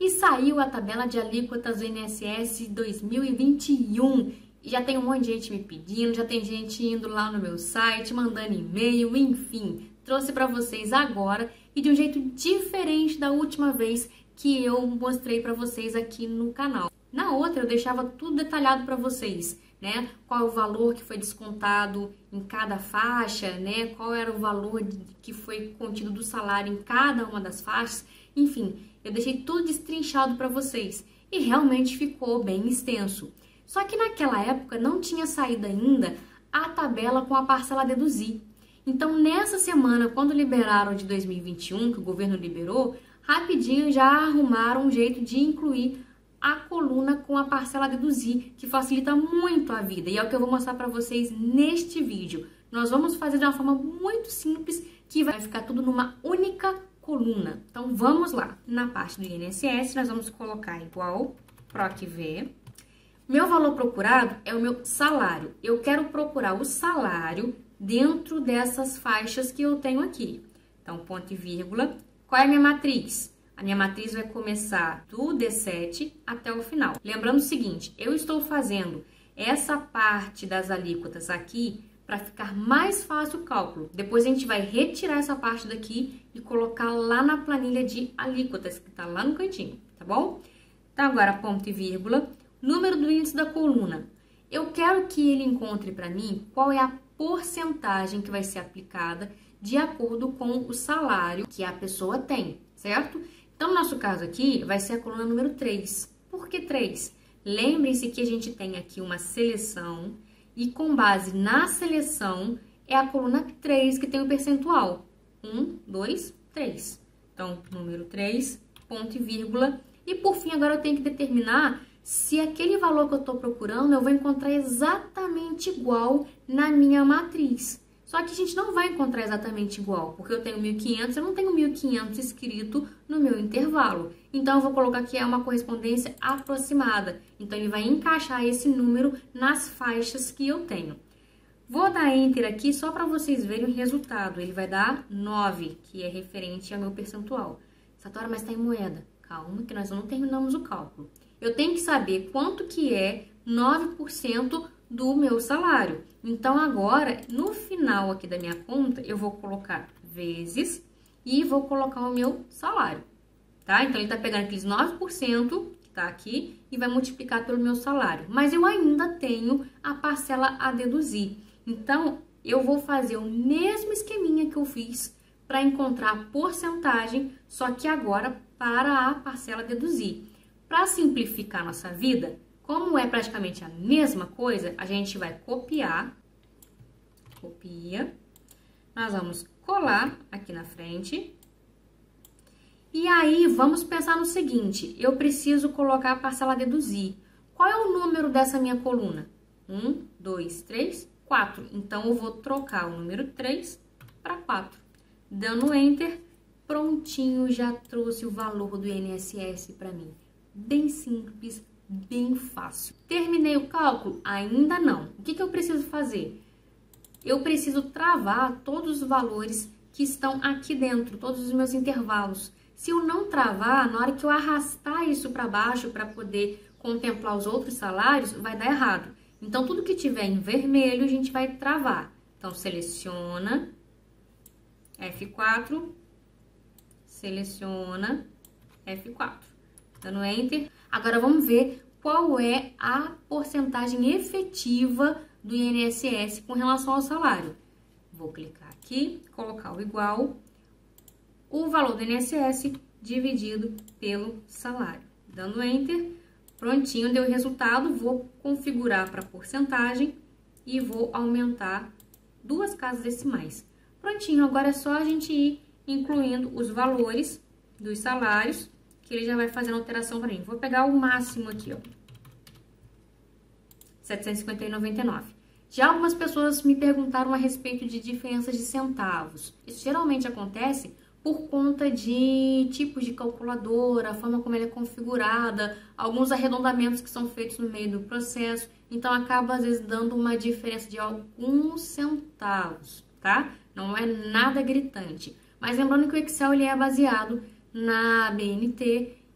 E saiu a tabela de alíquotas do INSS 2021. E já tem um monte de gente me pedindo, já tem gente indo lá no meu site, mandando e-mail, enfim. Trouxe para vocês agora e de um jeito diferente da última vez que eu mostrei para vocês aqui no canal. Na outra eu deixava tudo detalhado para vocês, né? Qual é o valor que foi descontado em cada faixa, né? Qual era o valor que foi contido do salário em cada uma das faixas. Enfim, eu deixei tudo destrinchado para vocês e realmente ficou bem extenso. Só que naquela época não tinha saído ainda a tabela com a parcela a deduzir. Então, nessa semana, quando liberaram de 2021, que o governo liberou, rapidinho já arrumaram um jeito de incluir a coluna com a parcela a deduzir, que facilita muito a vida. E é o que eu vou mostrar para vocês neste vídeo. Nós vamos fazer de uma forma muito simples, que vai ficar tudo numa única coluna. Então, vamos lá. Na parte do INSS, nós vamos colocar igual PROC-V. Meu valor procurado é o meu salário. Eu quero procurar o salário dentro dessas faixas que eu tenho aqui. Então, ponto e vírgula. Qual é a minha matriz? A minha matriz vai começar do D7 até o final. Lembrando o seguinte, eu estou fazendo essa parte das alíquotas aqui para ficar mais fácil o cálculo. Depois a gente vai retirar essa parte daqui e colocar lá na planilha de alíquotas, que está lá no cantinho, tá bom? Então, agora, ponto e vírgula. Número do índice da coluna. Eu quero que ele encontre para mim qual é a porcentagem que vai ser aplicada de acordo com o salário que a pessoa tem, certo? Então, no nosso caso aqui, vai ser a coluna número 3. Por que 3? Lembrem-se que a gente tem aqui uma seleção e com base na seleção é a coluna 3 que tem o percentual. 1, 2, 3. Então, número 3, ponto e vírgula. E por fim, agora eu tenho que determinar se aquele valor que eu estou procurando eu vou encontrar exatamente igual na minha matriz. Só que a gente não vai encontrar exatamente igual, porque eu tenho 1.500, eu não tenho 1.500 escrito no meu intervalo. Então, eu vou colocar que é uma correspondência aproximada. Então, ele vai encaixar esse número nas faixas que eu tenho. Vou dar Enter aqui só para vocês verem o resultado. Ele vai dar 9, que é referente ao meu percentual. Satora, mas está em moeda. Calma, que nós não terminamos o cálculo. Eu tenho que saber quanto que é 9% do meu salário. Então, agora, no final aqui da minha conta, eu vou colocar vezes e vou colocar o meu salário, tá? Então, ele tá pegando aqueles 9% que tá aqui e vai multiplicar pelo meu salário. Mas eu ainda tenho a parcela a deduzir. Então, eu vou fazer o mesmo esqueminha que eu fiz para encontrar a porcentagem, só que agora para a parcela a deduzir. Para simplificar a nossa vida, como é praticamente a mesma coisa, a gente vai copiar, copia, nós vamos colar aqui na frente. E aí, vamos pensar no seguinte, eu preciso colocar a parcela a deduzir. Qual é o número dessa minha coluna? 1, 2, 3, 4. Então, eu vou trocar o número 3 para 4. Dando Enter, prontinho, já trouxe o valor do INSS para mim. Bem simples, bem fácil. Terminei o cálculo? Ainda não. O que eu preciso fazer? Eu preciso travar todos os valores que estão aqui dentro, todos os meus intervalos. Se eu não travar, na hora que eu arrastar isso para baixo para poder contemplar os outros salários, vai dar errado. Então, tudo que tiver em vermelho, a gente vai travar. Então, seleciona, F4, seleciona, F4. Dando Enter. Agora, vamos ver qual é a porcentagem efetiva do INSS com relação ao salário. Vou clicar aqui, colocar o igual, o valor do INSS dividido pelo salário. Dando Enter, prontinho, deu o resultado. Vou configurar para porcentagem e vou aumentar 2 casas decimais. Prontinho, agora é só a gente ir incluindo os valores dos salários, que ele já vai fazendo alteração para mim. Vou pegar o máximo aqui, ó. 751,99. Já algumas pessoas me perguntaram a respeito de diferenças de centavos. Isso geralmente acontece por conta de tipos de calculadora, a forma como ela é configurada, alguns arredondamentos que são feitos no meio do processo. Então, acaba, às vezes, dando uma diferença de alguns centavos, tá? Não é nada gritante. Mas lembrando que o Excel ele é baseado na BNT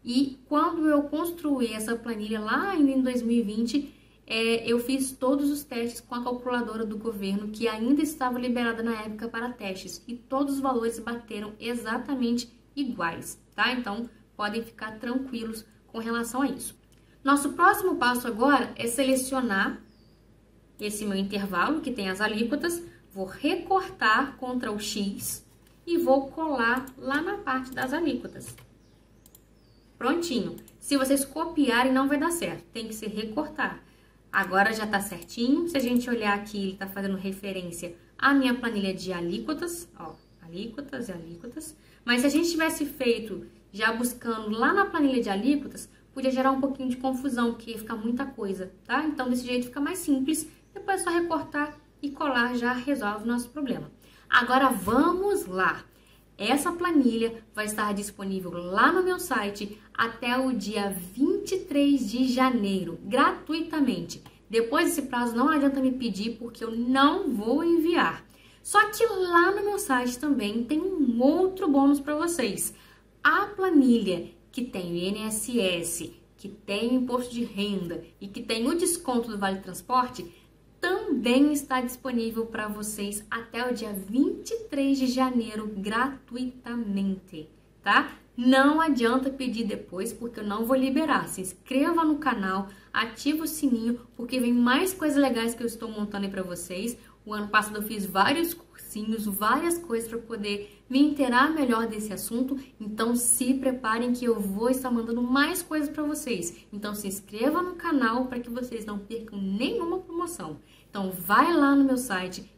E quando eu construí essa planilha lá ainda em 2020, eu fiz todos os testes com a calculadora do governo, que ainda estava liberada na época para testes, e todos os valores bateram exatamente iguais, tá? Então, podem ficar tranquilos com relação a isso. Nosso próximo passo agora é selecionar esse meu intervalo, que tem as alíquotas, vou recortar Ctrl X e vou colar lá na parte das alíquotas. Prontinho. Se vocês copiarem, não vai dar certo, tem que ser recortar. Agora já tá certinho. Se a gente olhar aqui, ele tá fazendo referência à minha planilha de alíquotas, ó, alíquotas e alíquotas. Mas se a gente tivesse feito já buscando lá na planilha de alíquotas, podia gerar um pouquinho de confusão, porque ia ficar muita coisa, tá? Então, desse jeito fica mais simples. Depois é só recortar e colar, já resolve o nosso problema. Agora vamos lá. Essa planilha vai estar disponível lá no meu site até o dia 23 de janeiro, gratuitamente. Depois desse prazo não adianta me pedir, porque eu não vou enviar. Só que lá no meu site também tem um outro bônus para vocês. A planilha que tem o INSS, que tem o imposto de renda e que tem o desconto do Vale Transporte, também está disponível para vocês até o dia 23 de janeiro, gratuitamente, tá? Não adianta pedir depois, porque eu não vou liberar. Se inscreva no canal, ativa o sininho, porque vem mais coisas legais que eu estou montando aí para vocês. O ano passado eu fiz vários cursinhos, várias coisas para poder me inteirar melhor desse assunto. Então se preparem que eu vou estar mandando mais coisas para vocês. Então se inscreva no canal para que vocês não percam nenhuma promoção. Então vai lá no meu site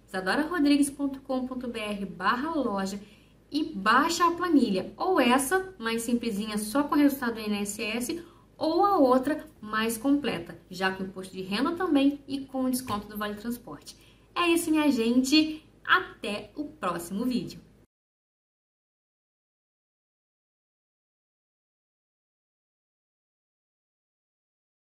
isadorarodrigues.com.br/loja e baixa a planilha, ou essa mais simplesinha só com o resultado do INSS, ou a outra mais completa, já com imposto de renda também e com o desconto do Vale Transporte. É isso, minha gente. Até o próximo vídeo.